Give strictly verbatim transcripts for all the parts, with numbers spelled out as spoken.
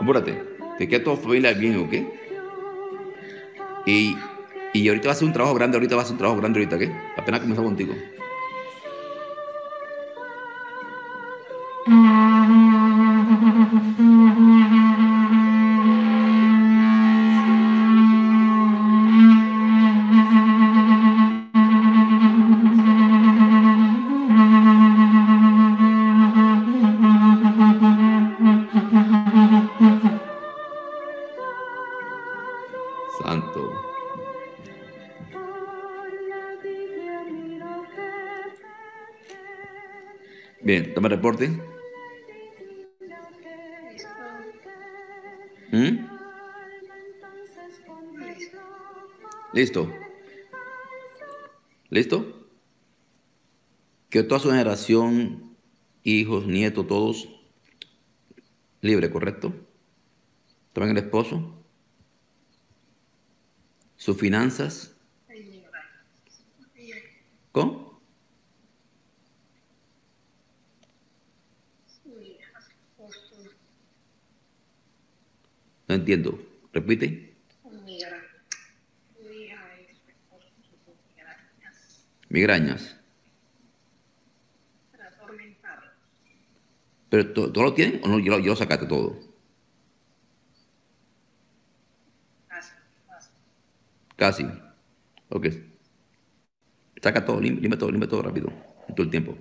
apúrate. Que quede toda familia bien, ¿ok? Y, y ahorita va a ser un trabajo grande, ahorita va a ser un trabajo grande ahorita, ¿ok? Apenas comenzó contigo. Santo. Bien, toma reporte. ¿Mm? ¿Listo? ¿Listo? Que toda su generación, hijos, nietos, todos, libre, ¿correcto? También el esposo, sus finanzas, ¿cómo? No entiendo. Repite. Migrañas. ¿Pero to- todo lo tienen o no? Yo, lo- yo lo sacaste todo. Casi. Ok. Saca todo, lim- limpia todo, limpia todo rápido. En todo el tiempo.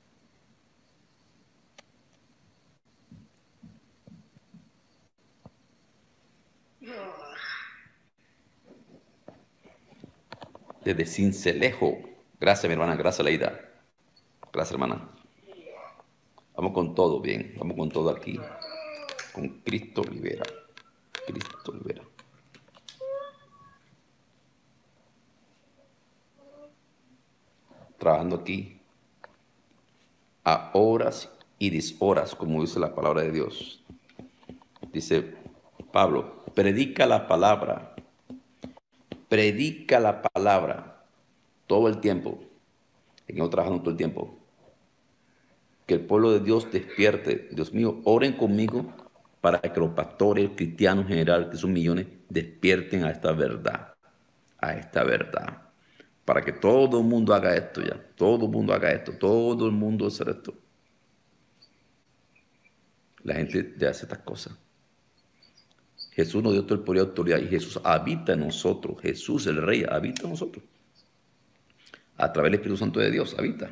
Desde Cincelejo. Gracias, mi hermana. Gracias, Leida. Gracias, hermana. Vamos con todo, bien. Vamos con todo aquí. Con Cristo Rivera. Cristo Rivera. Trabajando aquí a horas y deshoras, como dice la palabra de Dios. Dice Pablo, predica la palabra. Predica la palabra todo el tiempo. Y yo trabajando todo el tiempo. Que el pueblo de Dios despierte. Dios mío, oren conmigo para que los pastores cristianos en general, que son millones, despierten a esta verdad. A esta verdad. Para que todo el mundo haga esto ya. Todo el mundo haga esto. Todo el mundo haga esto. La gente ya hace estas cosas. Jesús nos dio todo el poder y autoridad y Jesús habita en nosotros. Jesús, el Rey, habita en nosotros. A través del Espíritu Santo de Dios habita.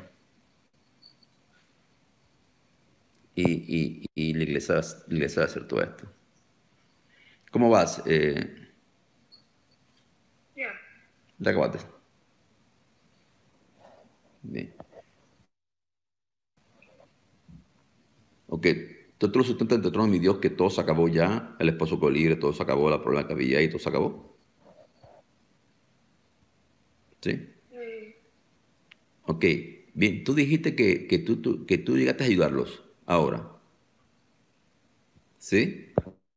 Y, y, y la, iglesia, la iglesia va a hacer todo esto. ¿Cómo vas? Eh, ya acabaste. Bien. Ok. Tú lo sustentas en el trono de mi Dios, que todo se acabó ya. El esposo quedó libre, todo se acabó, la problema que había y todo se acabó. ¿Sí? Ok. Bien. Tú dijiste que, que, tú, tú- que tú llegaste a ayudarlos ahora. ¿Sí?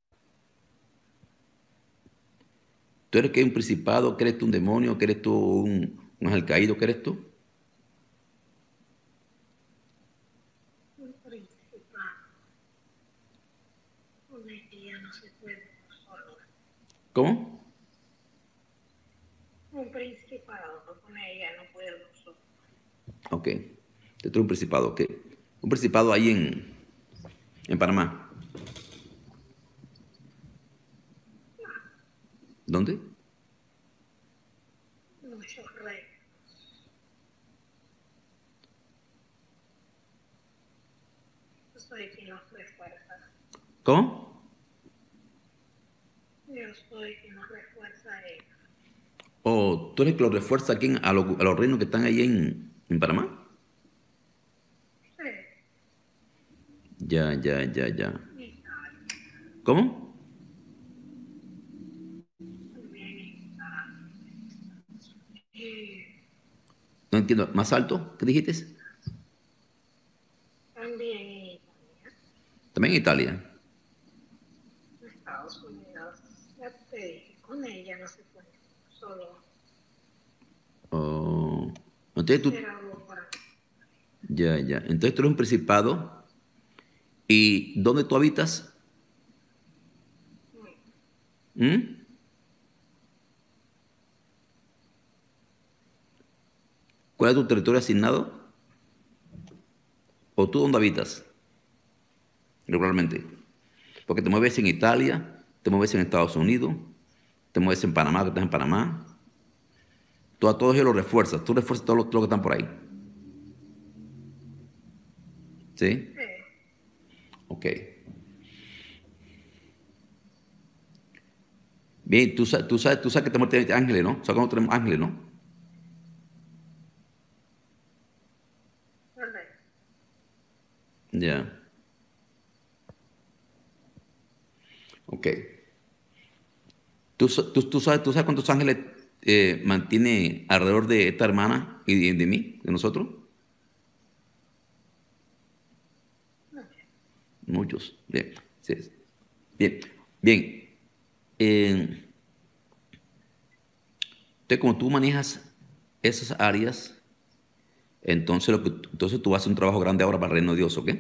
¿Tú eres que un principado? ¿Que eres tú un demonio? ¿Que eres tú un, un ángel caído? ¿Que eres tú? ¿Cómo? Ok. Te trae un principado. Ok. Un principado ahí en, en Panamá. ¿Dónde? ¿Cómo? ¿O tú eres que lo refuerza aquí en- a, los, a los reinos que están ahí en, en Panamá? Ya, ya, ya, ya. ¿Cómo? No entiendo. ¿Más alto? ¿Qué dijiste? También en Italia. Oh, entonces tú, ya, ya. Entonces tú eres un principado. ¿Y dónde tú habitas? ¿Mm? ¿Cuál es tu territorio asignado? ¿O tú dónde habitas regularmente? Porque te mueves en Italia, te mueves en Estados Unidos, te mueves en Panamá, que estás en Panamá. Tú a todos ellos los refuerzas. Tú refuerzas todos los, todos los que están por ahí. ¿Sí? Ok. Bien, tú, sa- tú sabes, tú sabes que tenemos tenemos ángeles, ¿no? ¿Sabes cómo tenemos ángeles, no? Ya. Ok. ¿Tú, sa- tú, tú sabes, tú sabes cuántos ángeles eh, mantiene alrededor de esta hermana y de, de mí, de nosotros? Muchos. Bien. Sí. Bien. Bien. Eh, entonces, como tú manejas esas áreas, entonces, lo que, entonces tú vas a hacer un trabajo grande ahora para el reino de Dios, ¿ok?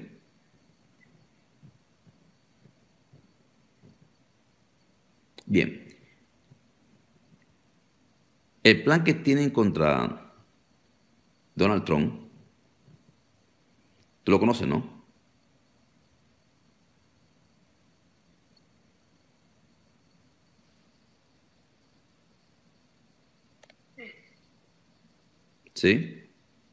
Bien. El plan que tienen contra Donald Trump, tú lo conoces, ¿no? Sí.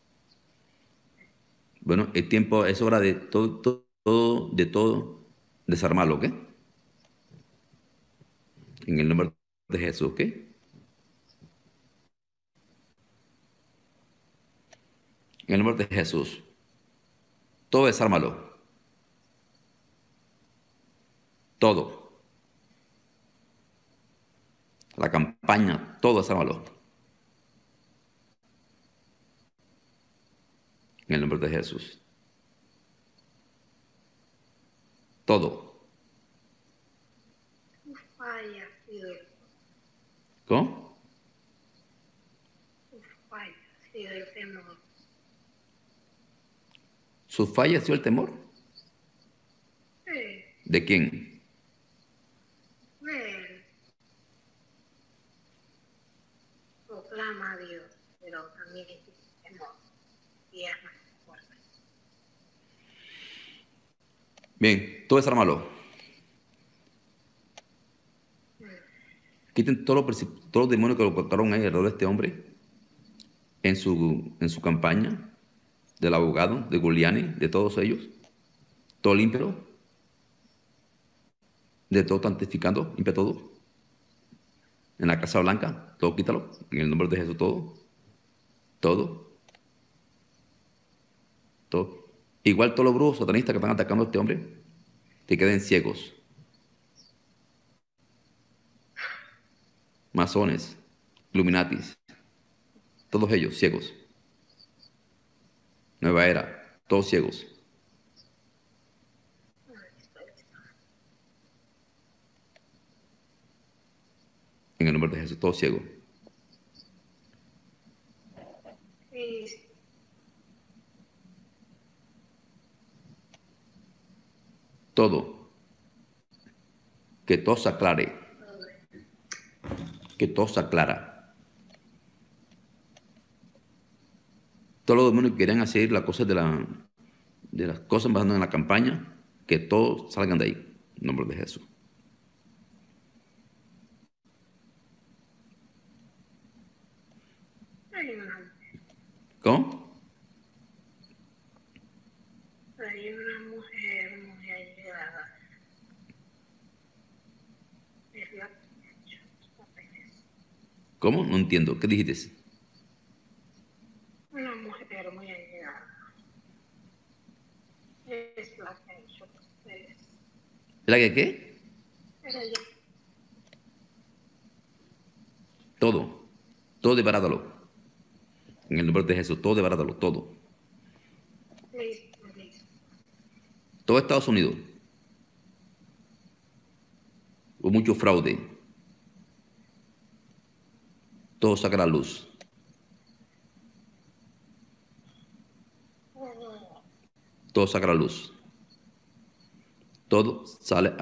Bueno, el tiempo es hora de todo, todo, todo- de todo desarmarlo, ¿ok? En el nombre de Jesús, ¿ok? En el nombre de Jesús. Todo desármalo. Todo. La campaña, todo desármalo. En el nombre de Jesús. Todo. Falla, Fidel, ¿Cómo? falla, Fidel, temor. ¿Su falla ha sido el temor? Sí, ¿De quién? él proclama a Dios, pero también tiene temor y es más fuerte. Bien, todo desármalo. Quiten todos los, princip- todos los demonios que lo colocaron ahí alrededor de este hombre en su, en su campaña, del abogado, de Giuliani, de todos ellos. Todo límpialo, de todo santificando, limpia todo. En la Casa Blanca, todo quítalo, en el nombre de Jesús, todo, todo, todo. Igual todos los brujos satanistas que están atacando a este hombre, que queden ciegos, masones, Illuminatis, todos ellos ciegos. Nueva era, todos ciegos, en el nombre de Jesús, todos ciegos. Y Todo, que todo se aclare, que todo se aclara. Todos los demonios que querían hacer las cosas de, la, de las cosas pasando en la campaña, que todos salgan de ahí, en el nombre de Jesús. hay una, ¿Cómo? hay una mujer muy allegada, es la ¿Cómo? No entiendo. ¿Qué dijiste? una mujer muy allegada, es la que ha hecho ustedes. ¿La que qué? Ella, Todo. Todo desbarátalo. En el nombre de Jesús, todo desbarátalo, todo. listo, listo. Todo Estados Unidos. Hubo mucho fraude. Todo saca a la luz. Todo saca a la luz. Todo sale